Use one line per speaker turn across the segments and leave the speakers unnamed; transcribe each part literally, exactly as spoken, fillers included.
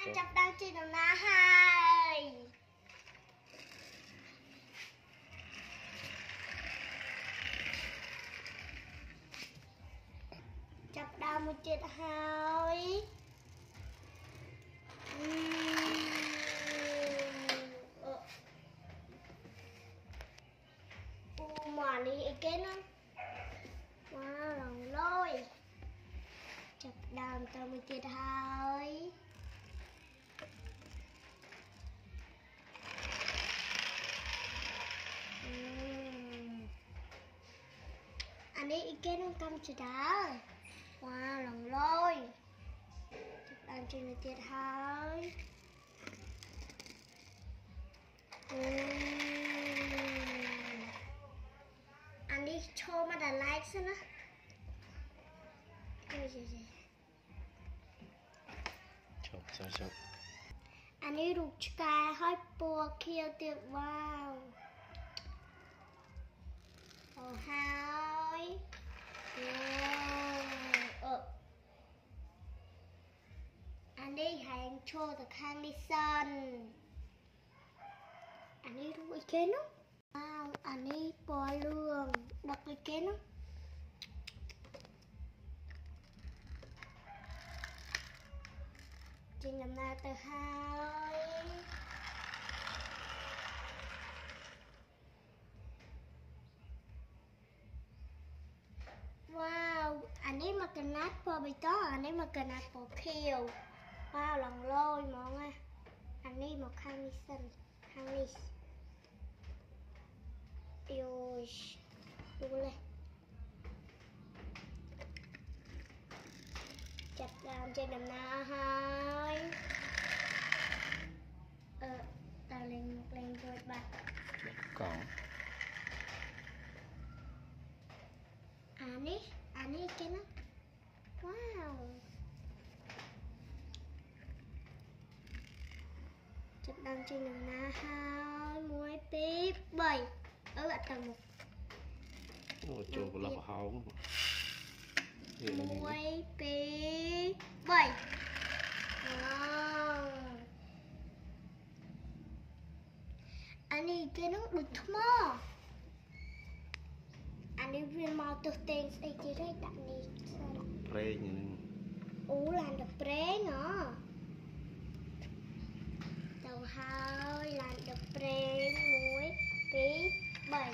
Chập đang chơi đồng na hai. Chập đang một chết hai. Ủa mà đi cái nó wow lòng lôi. Chập đàm tao một chết hai. Anh ấy cái nó cầm chữ đá. Wow lòng lôi. Chập đàm chơi một chết hai. Anh đi cho mà đã like xem á.
Chụp chụp chụp.
Anh đi rụt cái hơi bùa kia tuyệt wow. Ồ hai. Ờ. Anh đi hành cho được khang đi sân. Anh đi rụt cái nó. Wow, anh đi bò lương. Đặt cái cái nó. Trên làm na từ hai. Wow, anh ấy mà cần nát bò bị tó, anh ấy mà cần nát bò kêu. Wow, lòng lôi món à. Anh ấy một khang đi sân, khang đi. Ôi, đúng lên. Chặt làm trên đầm na hai. Ờ, ta lên một lên rồi bạn.
Còn.
Anh ấy, anh ấy cái nó. Wow. Chặt làm trên đầm na hai. Muối tiếp bảy. Ở bạn tầng một.
Ủa chùa của lọc hóng.
Muối tiếp bảy. Wow. Anh ấy cái nó được mò. Anh ấy viên mò từ tên xây chế đây tặng đi.
Pre như này.
Ủa làm được pre nữa. Đầu hai làm được pre muối tí bảy.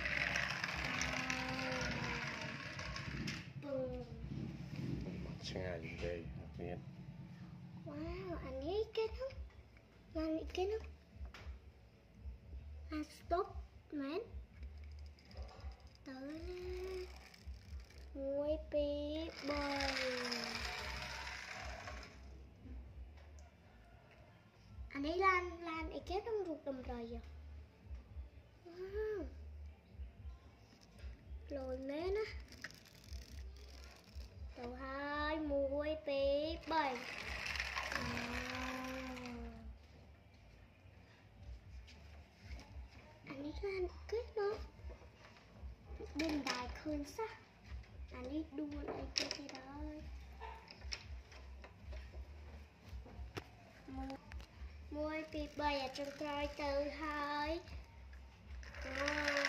Sang gì đây? Biết.
Wow, anh ấy cái nó. Anh ấy cái nó. À stop man. Tới nè. Muối tí bảy. Anh ấy lan lan ấy kéo trong ruột đầm rồi giờ. Wow. Lồi mến á. Đầu hai muối tí bảy. Anh ấy lan kết nó. Đừng đài khơi sắc. Anh ấy đua lại cái cái đó. Muối tí bảy ở trong trôi từ hai. Wow.